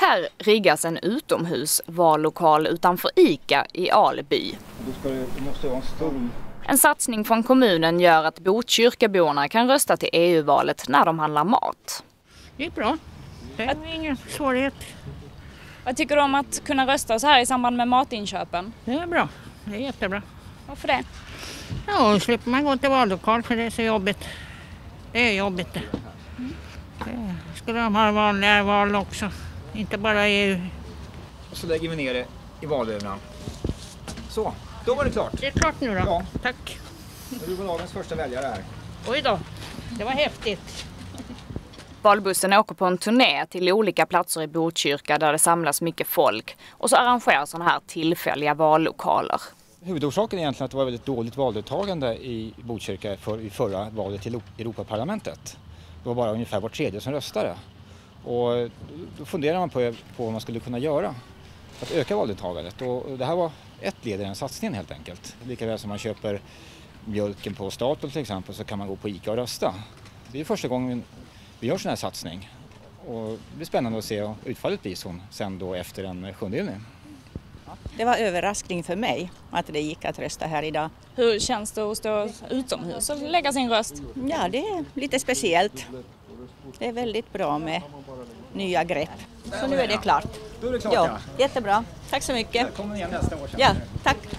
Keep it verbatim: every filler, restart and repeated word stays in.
Här riggas en utomhusvallokal utanför ICA i Aleby. Då ska det, det måste vara en stor... En satsning från kommunen gör att Botkyrkaborna kan rösta till E U-valet när de handlar mat. Det är bra. Det är ingen svårighet. Vad tycker du om att kunna rösta så här i samband med matinköpen? Det är bra. Det är jättebra. Varför det? Ja, då slipper man gå till vallokal för det är så jobbigt. Det är jobbigt det. Det skulle de ha vanliga val också. Inte bara E U. Och så lägger vi ner det i valurnan. Så, då var det klart. Det är klart nu då. Ja. Tack. Du var dagens första väljare här. Oj då. Det var häftigt. Valbussen åker på en turné till olika platser i Botkyrka där det samlas mycket folk. Och så arrangerar sådana här tillfälliga vallokaler. Huvudorsaken är egentligen att det var väldigt dåligt valdeltagande i Botkyrka för, i förra valet till Europaparlamentet. Det var bara ungefär var tredje som röstade. Och då funderar man på, på vad man skulle kunna göra för att öka valdeltagandet. Och det här var ett led i den satsningen helt enkelt. Likaväl som man köper mjölken på Statoil till exempel så kan man gå på ICA och rösta. Det är första gången vi gör sån här satsning. Och det blir spännande att se hur utfallet blir sen då efter den sjunde juni. Det var överraskning för mig att det gick att rösta här idag. Hur känns det att stå utomhus och lägga sin röst? Ja, det är lite speciellt. Det är väldigt bra med nya grepp. Så nu är det klart. Då är det klart, ja. ja. Jättebra. Tack så mycket. Välkommen igen nästa år. Ja, tack.